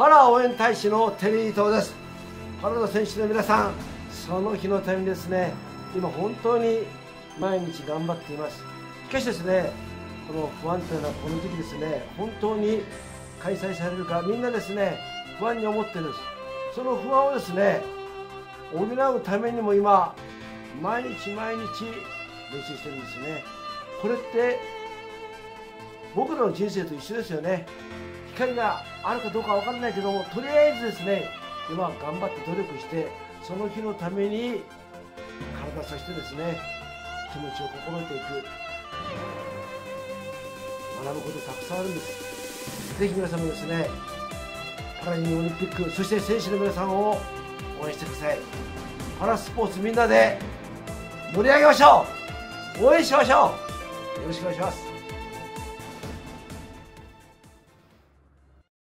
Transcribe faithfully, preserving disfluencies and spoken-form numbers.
パラ応援大使のテリー伊藤です。パラの選手の皆さん、その日のためにですね、今本当に毎日頑張っています。しかしですね、この不安定なこの時期ですね、本当に開催されるかみんなですね、不安に思ってるんです。その不安をですね、補うためにも今、毎日毎日練習してるんですね。これって僕らの人生と一緒ですよね。光があるかどうかわからないけども、とりあえずですね、今頑張って努力して、その日のために体、そしてですね、気持ちを心得ていく、学ぶことたくさんあるんです。ぜひ皆さんもですね、パラリンオリンピック、そして選手の皆さんを応援してください。パラスポーツみんなで盛り上げましょう。応援しましょう。よろしくお願いします。